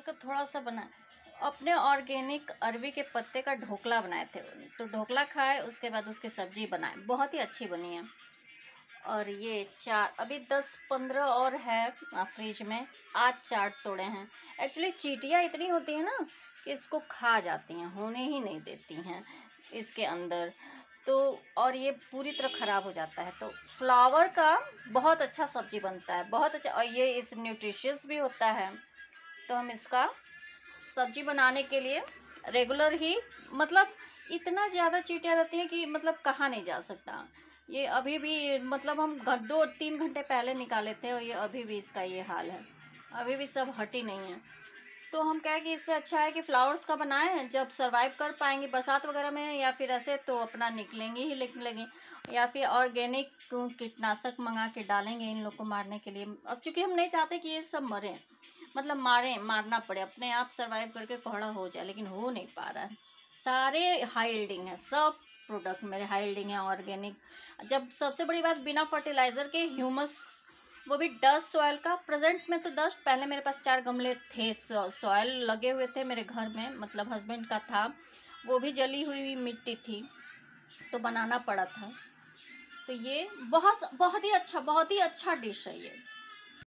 तक थोड़ा सा बना, अपने ऑर्गेनिक अरवी के पत्ते का ढोकला बनाए थे। तो ढोकला खाए, उसके बाद उसकी सब्जी बनाए, बहुत ही अच्छी बनी है। और ये चार अभी 10-15 और है फ्रिज में, आज 4 तोड़े हैं। एक्चुअली चींटियाँ इतनी होती हैं ना कि इसको खा जाती हैं, होने ही नहीं देती हैं इसके अंदर। तो और ये पूरी तरह ख़राब हो जाता है। तो फ्लावर का बहुत अच्छा सब्जी बनता है, बहुत अच्छा, और ये इस न्यूट्रिशियस भी होता है। तो हम इसका सब्जी बनाने के लिए रेगुलर ही, मतलब इतना ज़्यादा चींटियाँ रहती हैं कि मतलब कहा नहीं जा सकता। ये अभी भी, मतलब हम 2-3 घंटे पहले निकाले थे और ये अभी भी इसका ये हाल है, अभी भी सब हटी नहीं है। तो हम क्या है कि इससे अच्छा है कि फ्लावर्स का बनाएं, जब सरवाइव कर पाएंगे बरसात वगैरह में, या फिर ऐसे तो अपना निकलेंगे, या फिर ऑर्गेनिक कीटनाशक मंगा के डालेंगे इन लोग को मारने के लिए। अब चूंकि हम नहीं चाहते कि ये सब मरें, मतलब मारना पड़े, अपने आप सरवाइव करके कोहड़ा हो जाए, लेकिन हो नहीं पा रहा है। सारे हाई यील्डिंग है, सब प्रोडक्ट मेरे हाई यील्डिंग है, ऑर्गेनिक। जब सबसे बड़ी बात, बिना फर्टिलाइज़र के ह्यूमस, वो भी डस्ट सॉइल का। प्रेजेंट में तो डस्ट, पहले मेरे पास 4 गमले थे, सॉइल लगे हुए थे मेरे घर में, मतलब हस्बैंड का था, वो भी जली हुई मिट्टी थी, तो बनाना पड़ा था। तो ये बहुत बहुत ही अच्छा डिश है ये।